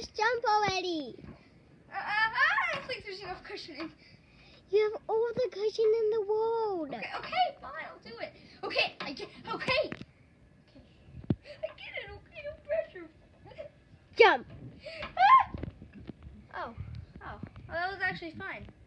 just jump already. I don't think there's enough cushioning. You have all the cushion in the world. Okay, fine, I'll do it. Okay, I get it, okay, no pressure. Jump. Oh, well, that was actually fine.